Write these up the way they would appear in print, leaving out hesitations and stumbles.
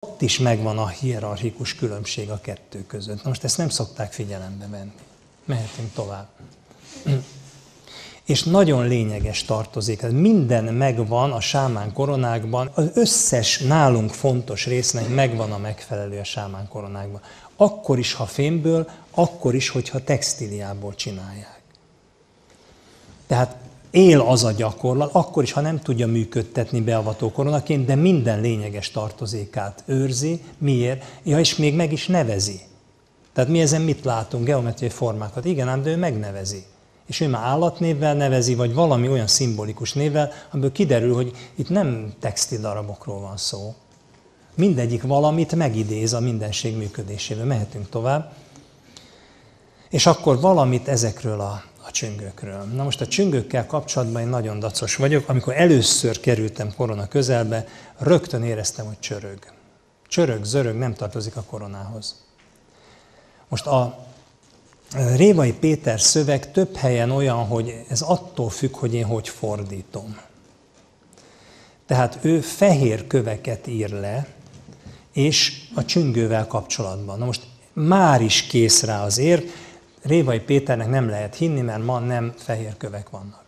ott is megvan a hierarchikus különbség a kettő között. Na most ezt nem szokták figyelembe venni. Mehetünk tovább. És nagyon lényeges tartozik. Minden megvan a sámán koronákban, az összes nálunk fontos résznek megvan a megfelelő a sámán koronákban. Akkor is, ha fémből, akkor is, hogyha textíliából csinálják. Tehát él az a gyakorlat, akkor is, ha nem tudja működtetni beavató koronaként, de minden lényeges tartozékát őrzi. Miért? Ja, és még meg is nevezi. Tehát mi ezen mit látunk? Geometriai formákat. Igen, ám de ő megnevezi. És ő már állatnévvel nevezi, vagy valami olyan szimbolikus névvel, amiből kiderül, hogy itt nem textil darabokról van szó. Mindegyik valamit megidéz a mindenség működésével. Mehetünk tovább. És akkor valamit ezekről a csüngőkről. Na most a csüngőkkel kapcsolatban én nagyon dacos vagyok. Amikor először kerültem korona közelbe, rögtön éreztem, hogy csörög. Csörög, zörög, nem tartozik a koronához. Most a Révai Péter szöveg több helyen olyan, hogy ez attól függ, hogy én hogy fordítom. Tehát ő fehér köveket ír le, és a csüngővel kapcsolatban. Na most már is kész rá az érv, Révai Péternek nem lehet hinni, mert ma nem fehér kövek vannak.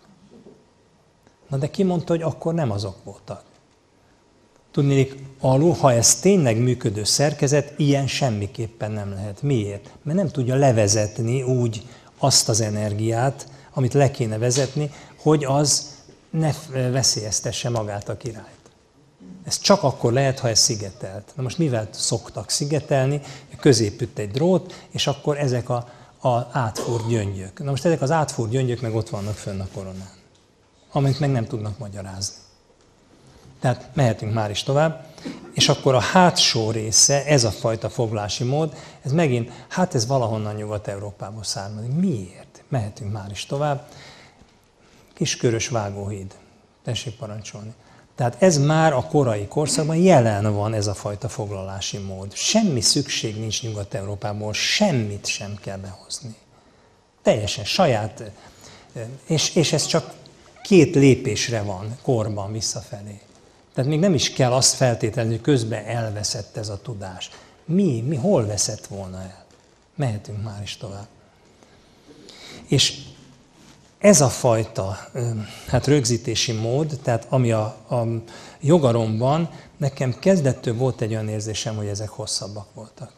Na de ki mondta, hogy akkor nem azok voltak? Tudnék, alul, ha ez tényleg működő szerkezet, ilyen semmiképpen nem lehet. Miért? Mert nem tudja levezetni úgy azt az energiát, amit le kéne vezetni, hogy az ne veszélyeztesse magát a királyt. Ez csak akkor lehet, ha ez szigetelt. Na most mivel szoktak szigetelni? Középütt egy drót, és akkor ezek az átfúrt gyöngyök. Na most ezek az átfúrt gyöngyök meg ott vannak fönn a koronán, amit meg nem tudnak magyarázni. Tehát mehetünk már is tovább, és akkor a hátsó része, ez a fajta foglási mód, ez megint, hát ez valahonnan Nyugat-Európából származik. Miért? Mehetünk már is tovább. Kiskörös vágóhíd. Tessék parancsolni. Tehát ez már a korai korszakban jelen van, ez a fajta foglalási mód. Semmi szükség nincs Nyugat-Európából, semmit sem kell behozni. Teljesen saját, és ez csak 2 lépésre van korban visszafelé. Tehát még nem is kell azt feltételezni, hogy közben elveszett ez a tudás. Hol veszett volna el? Mehetünk már is tovább. És ez a fajta rögzítési mód, tehát ami a jogaromban, nekem kezdettől volt egy olyan érzésem, hogy ezek hosszabbak voltak.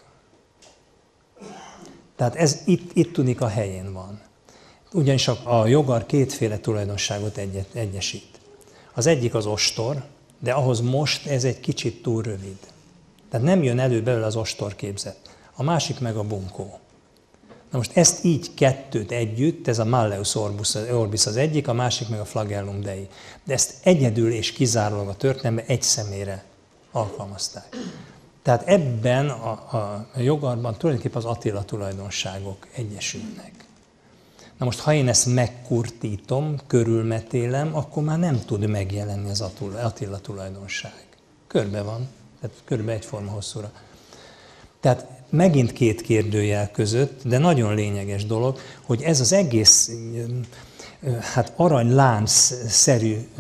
Tehát ez itt tudik a helyén van. Ugyanis a jogar 2 tulajdonságot egyesít. Az egyik az ostor, de ahhoz most ez egy kicsit túl rövid. Tehát nem jön elő belőle az ostor képzet. A másik meg a bunkó. Na most ezt így kettőt együtt, ez a Malleus Orbis az egyik, a másik meg a Flagellum Dei. De ezt egyedül és kizárólag a történelemben egy személyre alkalmazták. Tehát ebben a jogarban tulajdonképpen az Attila tulajdonságok egyesülnek. Na most, ha én ezt megkurtítom, körülmetélem, akkor már nem tud megjelenni az Attila tulajdonság. Körbe van, tehát körbe egyforma hosszúra. Tehát megint 2 kérdőjel között, de nagyon lényeges dolog, hogy ez az egész aranylánc-szerű,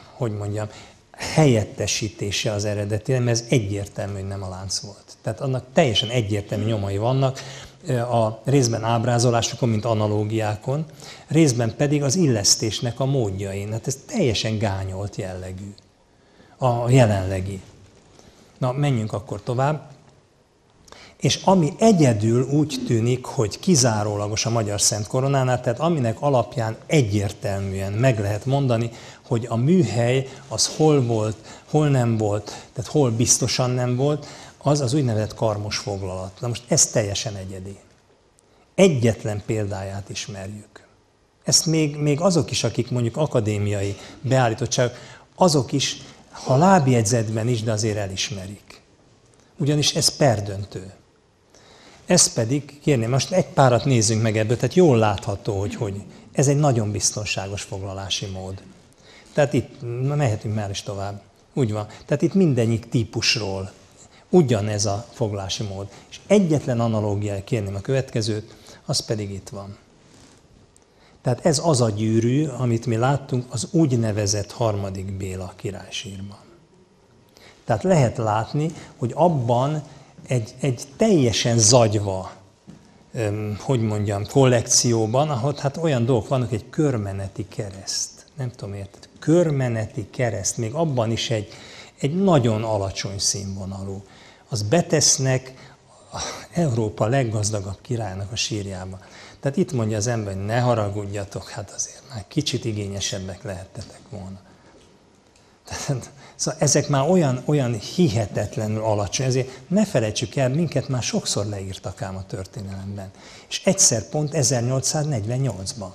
helyettesítése az eredeti, mert ez egyértelmű, hogy nem a lánc volt. Tehát annak teljesen egyértelmű nyomai vannak, a részben ábrázolásokon, mint analógiákon, részben pedig az illesztésnek a módjain. Hát ez teljesen gányolt jellegű, a jelenlegi. Na, menjünk akkor tovább. És ami egyedül úgy tűnik, hogy kizárólagos a Magyar Szent Koronánál, tehát aminek alapján egyértelműen meg lehet mondani, hogy a műhely az hol volt, hol nem volt, tehát hol biztosan nem volt, az úgynevezett karmos foglalat. Na most ez teljesen egyedi. Egyetlen példáját ismerjük. Ezt még azok is, akik mondjuk akadémiai beállítottságok, azok is, ha lábjegyzetben is, de azért elismerik. Ugyanis ez perdöntő. Ez pedig, kérném, most egy párat nézzünk meg ebből, tehát jól látható, hogy ez egy nagyon biztonságos foglalási mód. Tehát itt mehetünk már is tovább. Úgy van. Tehát itt mindegyik típusról ugyanez a foglalási mód. És egyetlen analógiája, kérném a következőt, az pedig itt van. Tehát ez az a gyűrű, amit mi láttunk az úgynevezett 3. Béla királysírban. Tehát lehet látni, hogy abban egy teljesen zagyva, hogy mondjam, kollekcióban, ahol hát olyan dolgok vannak, egy körmeneti kereszt. Nem tudom, érted? Körmeneti kereszt, még abban is egy nagyon alacsony színvonalú. Az betesznek Európa leggazdagabb királynak a sírjába. Tehát itt mondja az ember, hogy ne haragudjatok, hát azért már kicsit igényesebbek lehettetek volna. Tehát, szóval ezek már olyan hihetetlenül alacsony, ezért ne felejtsük el, minket már sokszor leírtak ám a történelemben. És egyszer pont 1848-ban.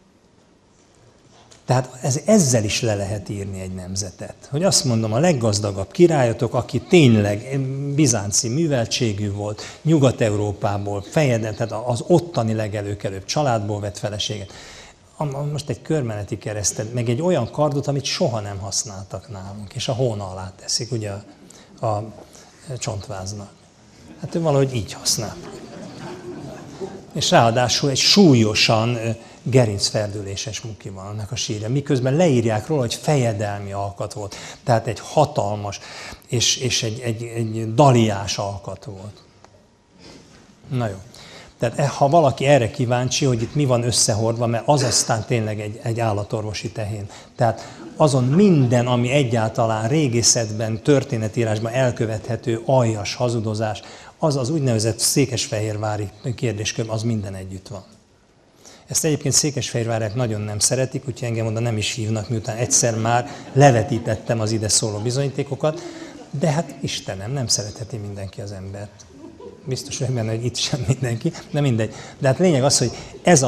Tehát ezzel is le lehet írni egy nemzetet. Hogy azt mondom, a leggazdagabb királyatok, aki tényleg bizánci műveltségű volt, Nyugat-Európából, tehát az ottani legelőkelőbb családból vett feleséget. Most egy körmeneti keresztet, meg egy olyan kardot, amit soha nem használtak nálunk, és a hóna alá teszik, ugye a csontváznak. Hát ő valahogy így használ. És ráadásul egy súlyosan gerincferdüléses muki van annak a sírja. Miközben leírják róla, hogy fejedelmi alkat volt. Tehát egy hatalmas és egy daliás alkat volt. Na jó. Tehát ha valaki erre kíváncsi, hogy itt mi van összehordva, mert az aztán tényleg egy állatorvosi tehén. Tehát azon minden, ami egyáltalán régészetben, történetírásban elkövethető aljas hazudozás, az az úgynevezett székesfehérvári kérdéskör, az minden együtt van. Ezt egyébként székesfehérváriak nagyon nem szeretik, úgyhogy engem oda nem is hívnak, miután egyszer már levetítettem az ide szóló bizonyítékokat, de hát Istenem, nem szeretheti mindenki az embert. Biztos vagyok benne, hogy itt sem mindenki, de mindegy. De hát lényeg az, hogy ez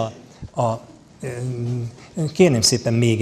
kérném szépen még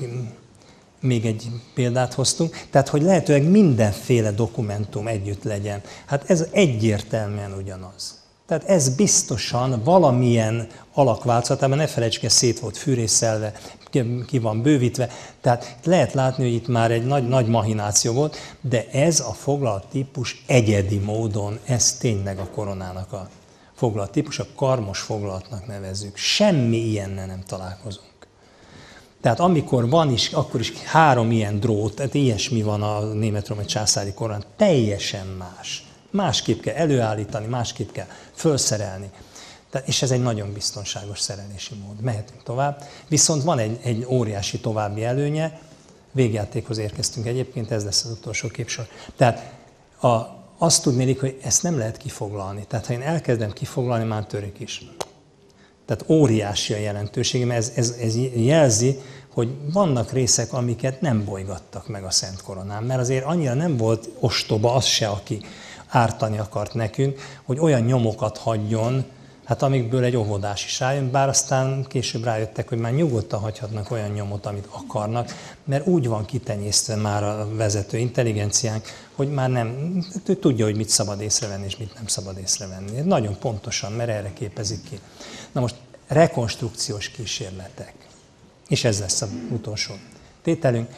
egy példát hoztunk, tehát hogy lehetőleg mindenféle dokumentum együtt legyen. Hát ez egyértelműen ugyanaz. Tehát ez biztosan valamilyen alakváltozatában, ne felejtsük, ez szét volt fűrészelve, ki van bővítve, tehát lehet látni, hogy itt már egy nagy mahináció volt, de ez a foglalattípus egyedi módon, ez tényleg a koronának a foglalattípus, a karmos foglalatnak nevezzük. Semmi ilyennel nem találkozunk. Tehát amikor van is, akkor is 3 ilyen drót, tehát ilyesmi van a német-római császári koronán, teljesen más. Másképp kell előállítani, másképp kell felszerelni. És ez egy nagyon biztonságos szerelési mód. Mehetünk tovább. Viszont van egy óriási további előnye, végjátékhoz érkeztünk egyébként, ez lesz az utolsó képsor. Tehát azt tudnélik, hogy ezt nem lehet kifoglalni. Tehát ha én elkezdem kifoglalni, már törik is. Tehát óriási a jelentősége, mert ez jelzi, hogy vannak részek, amiket nem bolygattak meg a Szent Koronán, mert azért annyira nem volt ostoba az se, aki ártani akart nekünk, hogy olyan nyomokat hagyjon, hát amikből egy óvodás is rájön, bár aztán később rájöttek, hogy már nyugodtan hagyhatnak olyan nyomot, amit akarnak, mert úgy van kitenyésztve már a vezető intelligenciánk, hogy már nem, tudja, hogy mit szabad észrevenni, és mit nem szabad észrevenni. Nagyon pontosan, mert erre képezik ki. Na most rekonstrukciós kísérletek. És ez lesz az utolsó tételünk.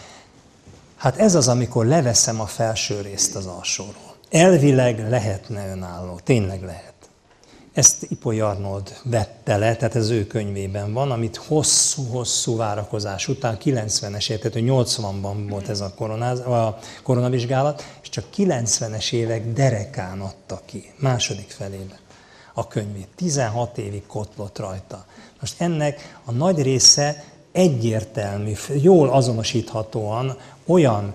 Hát ez az, amikor leveszem a felső részt az alsóról. Elvileg lehetne önálló, tényleg lehet. Ezt Ipoly Arnold vette le, tehát ez ő könyvében van, amit hosszú várakozás után, 90-es évek, tehát 80-ban volt ez a koronavizsgálat, és csak 90-es évek derekán adta ki, második felében a könyvét. 16 évig kotlott rajta. Most ennek a nagy része egyértelmű, jól azonosíthatóan olyan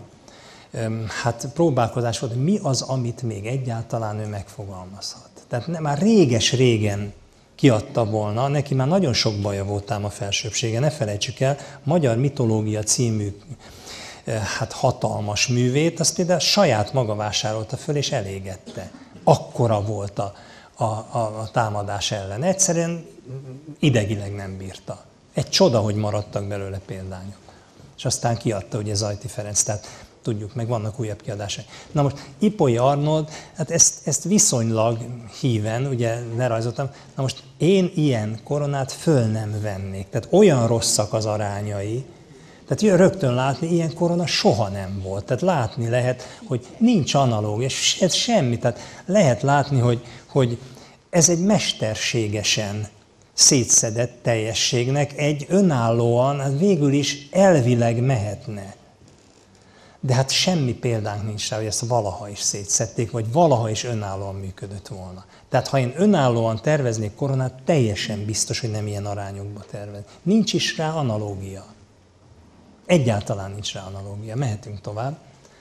próbálkozás volt, hogy mi az, amit még egyáltalán ő megfogalmazhat. Tehát már réges-régen kiadta volna, neki már nagyon sok baja volt ám a felsőbbsége, ne felejtsük el, Magyar Mitológia című hatalmas művét, azt például saját maga vásárolta föl és elégette. Akkora volt a támadás ellen. Egyszerűen idegileg nem bírta. Egy csoda, hogy maradtak belőle példányok. És aztán kiadta ugye Zajti Ferenc, tehát tudjuk, meg vannak újabb kiadásai. Na most Ipoly Arnold, hát ezt viszonylag híven, ugye lerajzoltam, na most én ilyen koronát föl nem vennék. Tehát olyan rosszak az arányai, tehát rögtön látni, ilyen korona soha nem volt. Tehát látni lehet, hogy nincs analóg, és ez semmi. Tehát lehet látni, hogy ez egy mesterségesen szétszedett teljességnek egy önállóan, végül is elvileg mehetne. De hát semmi példánk nincs rá, hogy ezt valaha is szétszedték, vagy valaha is önállóan működött volna. Tehát ha én önállóan terveznék koronát, teljesen biztos, hogy nem ilyen arányokba tervez. Nincs is rá analógia. Egyáltalán nincs rá analógia. Mehetünk tovább.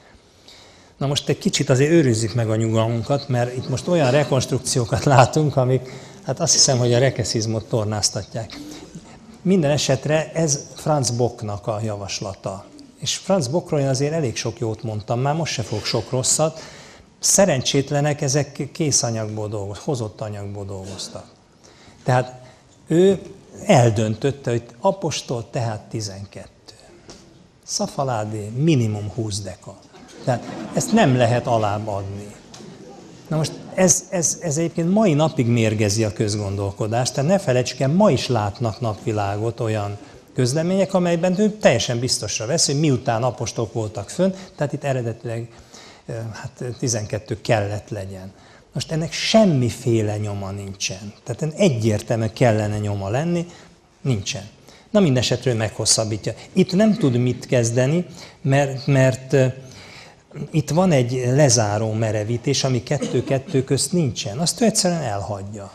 Na most egy kicsit azért őrizzük meg a nyugalmunkat, mert itt most olyan rekonstrukciókat látunk, amik, hát azt hiszem, hogy a rekeszizmot tornáztatják. Minden esetre ez Franz Bocknak a javaslata. És Franz Bockról én azért elég sok jót mondtam, már most se fogok sok rosszat. Szerencsétlenek, ezek készanyagból dolgoztak, hozott anyagból dolgoztak. Tehát ő eldöntötte, hogy apostol, tehát 12. Szafaládé minimum 20 deka. Tehát ezt nem lehet alább adni. Na most ez egyébként mai napig mérgezi a közgondolkodást, tehát ne felejtsük el, ma is látnak napvilágot olyan közlemények, amelyben ő teljesen biztosra vesz, hogy miután apostolok voltak fönn, tehát itt eredetileg 12 kellett legyen. Most ennek semmiféle nyoma nincsen. Tehát egyértelműen kellene nyoma lenni, nincsen. Na mindesetről meghosszabbítja. Itt nem tud mit kezdeni, mert itt van egy lezáró merevítés, ami 2-2 közt nincsen. Azt ő egyszerűen elhagyja.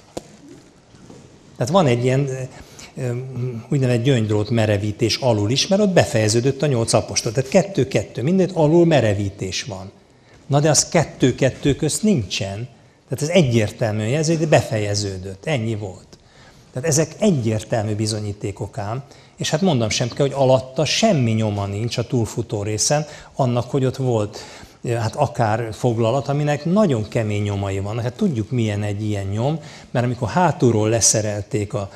Tehát van egy ilyen úgynevezett gyöngydrót merevítés alul is, mert ott befejeződött a 8 apostol. Tehát 2-2, mindent alul merevítés van. Na de az 2-2 közt nincsen. Tehát ez egyértelműen jelző, hogy befejeződött. Ennyi volt. Tehát ezek egyértelmű bizonyítékok ám, és hát mondom sem kell, hogy alatta semmi nyoma nincs a túlfutó részen, annak, hogy ott volt hát akár foglalat, aminek nagyon kemény nyomai vannak. Hát tudjuk, milyen egy ilyen nyom, mert amikor hátulról leszerelték a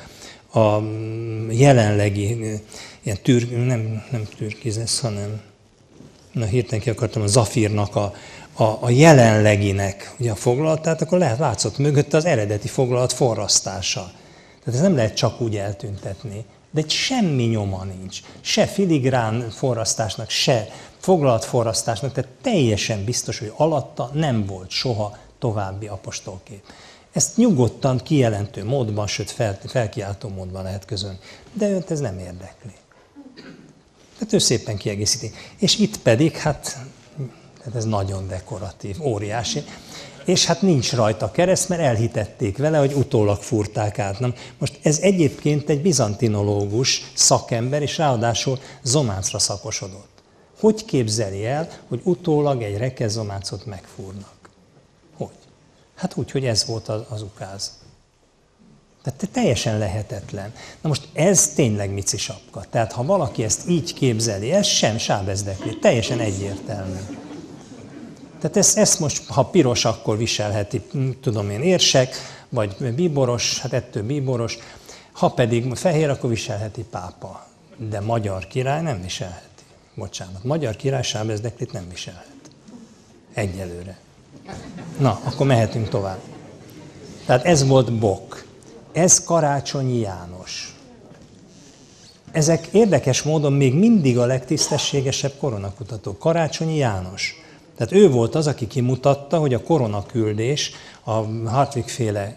jelenlegi, ilyen nem türkizesz, hanem, na hirtelen ki akartam, a zafírnak a jelenleginek ugye a foglalatát, akkor látszott mögött az eredeti foglalat forrasztása. Tehát ez nem lehet csak úgy eltüntetni, de egy semmi nyoma nincs. Se filigrán forrasztásnak, se foglalatforrasztásnak, tehát teljesen biztos, hogy alatta nem volt soha további apostolkép. Ezt nyugodtan kijelentő módban, sőt felkiáltó módban lehet közölni. De őt ez nem érdekli. Tehát ő szépen kiegészíti. És itt pedig, hát ez nagyon dekoratív, óriási. És hát nincs rajta kereszt, mert elhitették vele, hogy utólag fúrták át. Nem? Most ez egyébként egy bizantinológus szakember, és ráadásul zománcra szakosodott. Hogy képzeli el, hogy utólag egy rekezománcot megfúrnak? Hogy? Hát úgy, hogy ez volt az ukáz. Tehát teljesen lehetetlen. Na most ez tényleg mici sapka. Tehát ha valaki ezt így képzeli, ez sem sábezdekli, teljesen egyértelmű. Tehát ezt most, ha piros, akkor viselheti, tudom én, érsek, vagy bíboros, hát ettől bíboros, ha pedig fehér, akkor viselheti pápa. De magyar király nem viselheti. Bocsánat, magyar király sábezdeklit nem viselhet. Egyelőre. Na, akkor mehetünk tovább. Tehát ez volt Bock. Ez Karácsonyi János. Ezek érdekes módon még mindig a legtisztességesebb koronakutatók. Karácsonyi János. Tehát ő volt az, aki kimutatta, hogy a koronaküldés, a Hartwig-féle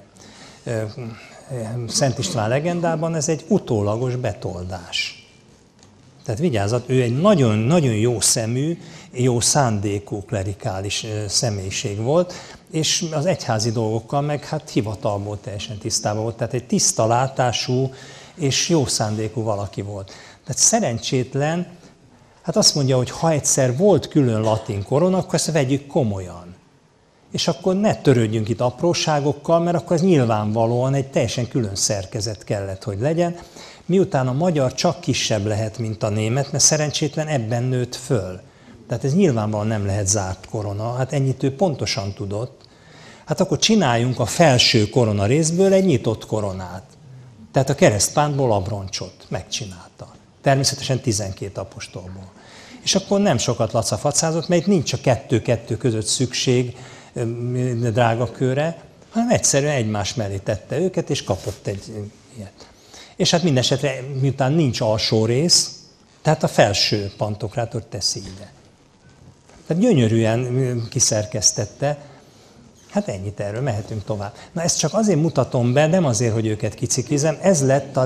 Szent István legendában ez egy utólagos betoldás. Tehát vigyázzat, ő egy nagyon-nagyon jó szemű, jó szándékú klerikális személyiség volt, és az egyházi dolgokkal meg hát hivatalból teljesen tisztában volt. Tehát egy tiszta látású és jó szándékú valaki volt. Tehát szerencsétlen, hát azt mondja, hogy ha egyszer volt külön latin korona, akkor ezt vegyük komolyan. És akkor ne törődjünk itt apróságokkal, mert akkor ez nyilvánvalóan egy teljesen külön szerkezet kellett, hogy legyen. Miután a magyar csak kisebb lehet, mint a német, mert szerencsétlen ebben nőtt föl. Tehát ez nyilvánvalóan nem lehet zárt korona, hát ennyit ő pontosan tudott. Hát akkor csináljunk a felső korona részből egy nyitott koronát. Tehát a keresztpántból abroncsot megcsinálta. Természetesen 12 apostolból. És akkor nem sokat lacafacázott, mert itt nincs a 2-2 között szükség drágakőre, hanem egyszerűen egymás mellé tette őket, és kapott egy ilyet. És hát mindesetre, miután nincs alsó rész, tehát a felső pantokrátort teszi ide. Tehát gyönyörűen kiszerkesztette. Hát ennyit erről, mehetünk tovább. Na ezt csak azért mutatom be, nem azért, hogy őket kiciklizem, ez lett a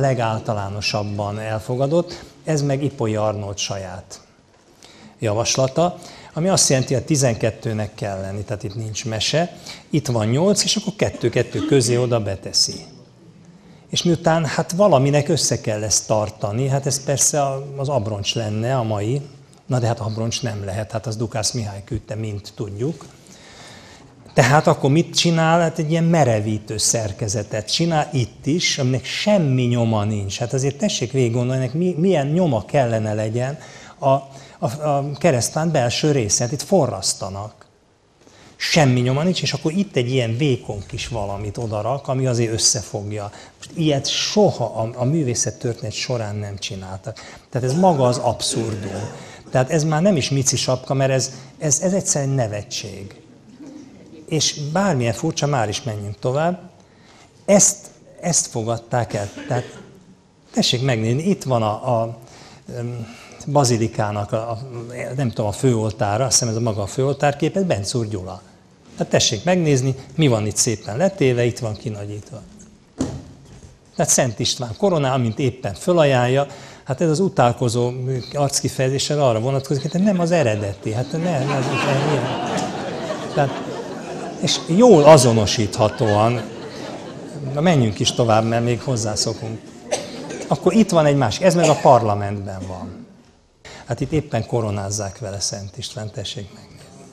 legáltalánosabban elfogadott, ez meg Ipolyi Arnold saját javaslata. ami azt jelenti, hogy a 12-nek kell lenni, tehát itt nincs mese, itt van 8, és akkor 2-2 közé oda beteszi. És miután hát valaminek össze kell ezt tartani, hát ez persze az abroncs lenne a mai, na de hát abroncs nem lehet, hát az Dukász Mihály küldte, mint tudjuk. Tehát akkor mit csinál? Hát egy ilyen merevítő szerkezetet csinál itt is, aminek semmi nyoma nincs. Hát azért tessék végig gondolni, ennek milyen nyoma kellene legyen a keresztlánt belső része. Hát itt forrasztanak. Semmi nyoma nincs, és akkor itt egy ilyen vékony kis valamit odarak, ami azért összefogja. Most ilyet soha a művészettörténet során nem csináltak. Tehát ez maga az abszurdum. Tehát ez már nem is Mici sapka, mert ez egyszerűen nevetség. És bármilyen furcsa, már is menjünk tovább, ezt fogadták el. Tehát tessék megnézni, itt van a bazilikának, nem tudom, a főoltára, azt hiszem ez a maga a főoltárkép, ez Bencúr Gyula. Hát tessék megnézni, mi van itt szépen letéve, itt van kinagyítva. Tehát Szent István koronál, amint éppen fölajánlja, hát ez az utálkozó arckifejezéssel arra vonatkozik, hogy nem az eredeti, hát nem. Tehát, és jól azonosíthatóan, na menjünk is tovább, mert még hozzászokunk. Akkor itt van egy másik, ez meg a parlamentben van. Hát itt éppen koronázzák vele Szent István, tessék megnézni.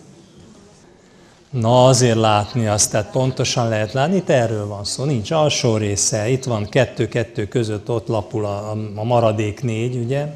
Na azért látni azt, tehát pontosan lehet látni, itt erről van szó, nincs alsó része, itt van 2-2 között, ott lapul a maradék 4,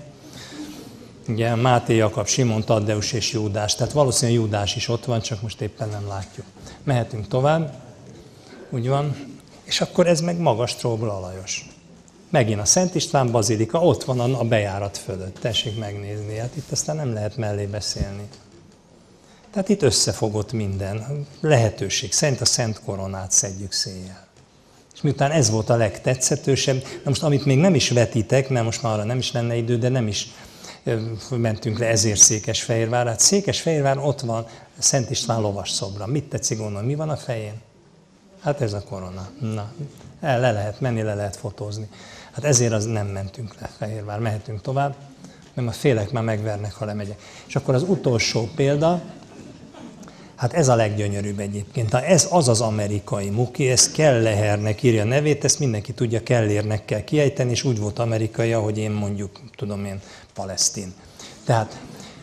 ugye Máté, Jakab, Simon, Taddeus és Júdás, tehát valószínűleg Júdás is ott van, csak most éppen nem látjuk. Mehetünk tovább, úgy van, és akkor ez meg maga Stróbl Lajos. Megint a Szent István bazilika, ott van a bejárat fölött, tessék megnézni, hát itt aztán nem lehet mellé beszélni. Tehát itt összefogott minden, lehetőség szerint a Szent Koronát szedjük széjjel. És miután ez volt a legtetszetősebb, na most amit még nem is vetitek, mert most már arra nem is lenne idő, de nem is mentünk le ezért Székesfehérvár. Hát Székesfehérvár ott van Szent István lovas szobra. Mit tetszik gondolni, mi van a fején? Hát ez a korona. Na, le lehet menni, le lehet fotózni. Hát ezért az nem mentünk le Fehérvár, mehetünk tovább, mert a félek már megvernek, ha lemegyek. És akkor az utolsó példa, hát ez a leggyönyörűbb egyébként. Ez az amerikai muki, ez Kellehernek írja a nevét, ezt mindenki tudja, Kellérnek kell kiejteni, és úgy volt amerikai, ahogy én mondjuk, tudom én, palesztin. Tehát,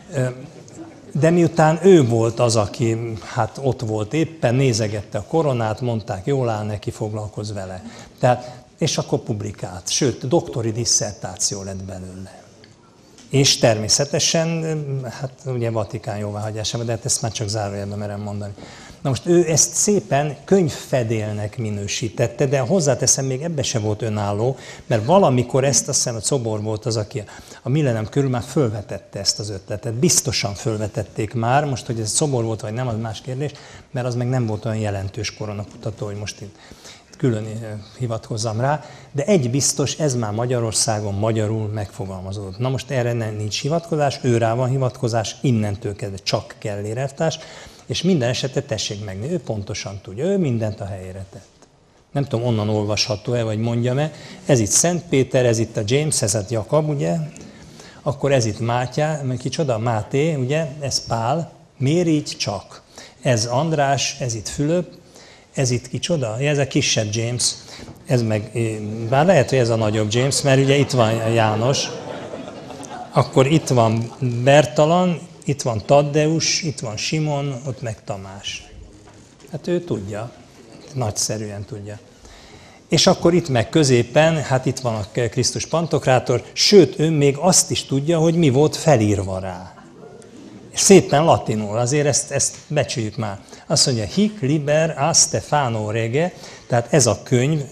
de miután ő volt az, aki hát ott volt éppen, nézegette a koronát, mondták, jól áll neki, foglalkozz vele. Tehát, és akkor publikált, sőt, doktori disszertáció lett belőle. És természetesen, hát ugye Vatikán jóváhagyásában, de hát ezt már csak zárójelben merem mondani. Na most ő ezt szépen könyvfedélnek minősítette, de hozzáteszem, még ebbe se volt önálló, mert valamikor ezt, azt hiszem, a Czobor volt az, aki a millennium körül már fölvetette ezt az ötletet. Biztosan fölvetették már, most, hogy ez Czobor volt, vagy nem, az más kérdés, mert az meg nem volt olyan jelentős koronakutató, hogy most itt külön hivatkozzam rá, de egy biztos, ez már Magyarországon magyarul megfogalmazódott. Na most erre nincs hivatkozás, őrá van hivatkozás, innentől kezdve csak Kellér elvtárs, és minden esetet tessék megnézni, ő pontosan tudja, ő mindent a helyére tett. Nem tudom, onnan olvasható-e, vagy mondjam-e, ez itt Szent Péter, ez itt a James, ez itt Jakab, ugye, akkor ez itt Mátyá, kicsoda, Máté, ugye, ez Pál, miért így csak? Ez András, ez itt Fülöp, ez itt kicsoda? Ez a kisebb James, ez meg, bár lehet, hogy ez a nagyobb James, mert ugye itt van János, akkor itt van Bertalan, itt van Taddeus, itt van Simon, ott meg Tamás. Hát ő tudja, nagyszerűen tudja. És akkor itt meg középen, hát itt van a Krisztus Pantokrátor, sőt, ő még azt is tudja, hogy mi volt felírva rá. És szépen latinul, azért ezt becsüljük már. Azt mondja, hic liber a Stefano rege, tehát ez a könyv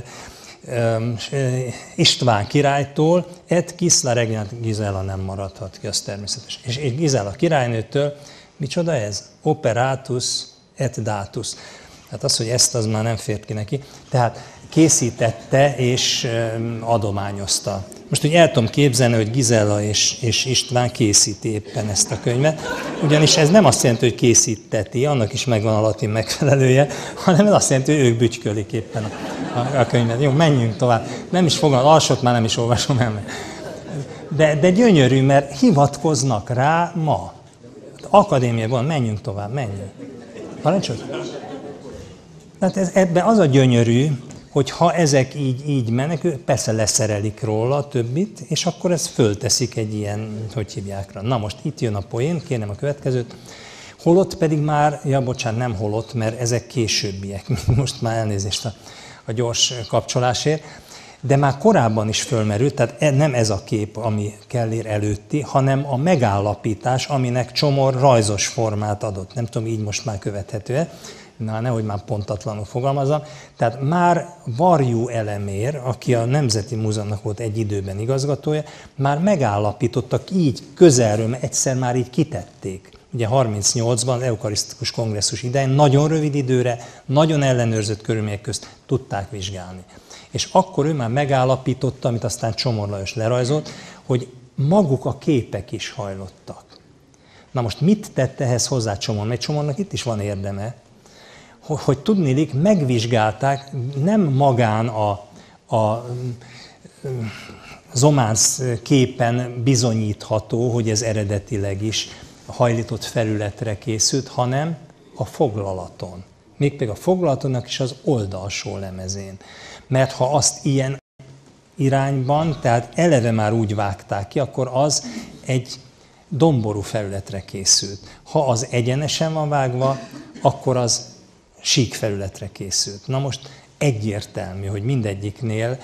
István királytól, et Kisla regnat, Gizella nem maradhat ki, az természetes. És Gizella királynőtől, micsoda ez? Operatus et datus. Tehát az, hogy ezt az már nem fért ki neki. Tehát készítette és adományozta. Most úgy el tudom képzelni, hogy Gizella és István készíti éppen ezt a könyvet, ugyanis ez nem azt jelenti, hogy készíteti, annak is megvan a latin megfelelője, hanem ez azt jelenti, hogy ők bütykölik éppen a könyvet. Jó, menjünk tovább. Nem is fogom, alsót már nem is olvasom el. De gyönyörű, mert hivatkoznak rá ma. akadémia van, menjünk tovább, menjünk. Parancsol? Hát ebben az a gyönyörű, hogy ha ezek így mennek, persze leszerelik róla a többit, és akkor ezt fölteszik egy ilyen, hogy hívják rá. Na most itt jön a poén, kérem a következőt. Holott pedig már, bocsánat, nem holott, mert ezek későbbiek, most már elnézést a gyors kapcsolásért, de már korábban is fölmerült, tehát nem ez a kép, ami Kellér előtti, hanem a megállapítás, aminek Csomor rajzos formát adott. Nem tudom, így most már követhető-e, nehogy már pontatlanul fogalmazom. Tehát már Varjú Elemér, aki a Nemzeti Múzeumnak volt egy időben igazgatója, már megállapítottak így közelről, mert egyszer már így kitették. Ugye 38-ban az eukarisztikus kongresszus idején nagyon rövid időre, nagyon ellenőrzött körülmények közt tudták vizsgálni. És akkor ő már megállapította, amit aztán Csomor Lajos lerajzolt, hogy maguk a képek is hajlottak. Na most mit tett ehhez hozzá Csomor? Mert Csomornak itt is van érdeme, hogy tudniillik, megvizsgálták, nem magán a Zománsz képen bizonyítható, hogy ez eredetileg is hajlított felületre készült, hanem a foglalaton. Mégpedig a foglalatonnak is az oldalsó lemezén. Mert ha azt ilyen irányban, tehát eleve már úgy vágták ki, akkor az egy domború felületre készült. Ha az egyenesen van vágva, akkor az sík felületre készült. Na most egyértelmű, hogy mindegyiknél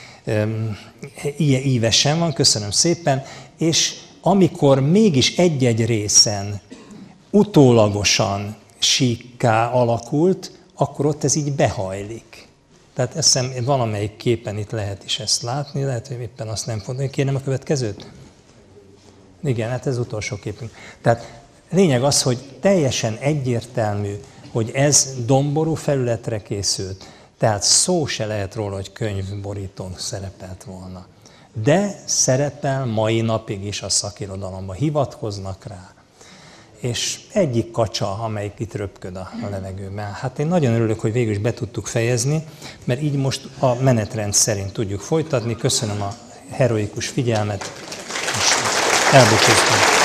ívesen van, köszönöm szépen, és amikor mégis egy-egy részen utólagosan síkká alakult, akkor ott ez így behajlik. Tehát ezt hiszem, valamelyik képen itt lehet is ezt látni, lehet, hogy éppen azt nem fontos. Kérem a következőt? Igen, hát ez utolsó képünk. Tehát lényeg az, hogy teljesen egyértelmű, hogy ez domború felületre készült. Tehát szó se lehet róla, hogy könyvborítón szerepelt volna. De szerepel mai napig is a szakirodalomban, hivatkoznak rá. És egyik kacsa, amelyik itt röpköd a levegőben. Hát én nagyon örülök, hogy végül is be tudtuk fejezni, mert így most a menetrend szerint tudjuk folytatni. Köszönöm a heroikus figyelmet, és elbúcsúztunk.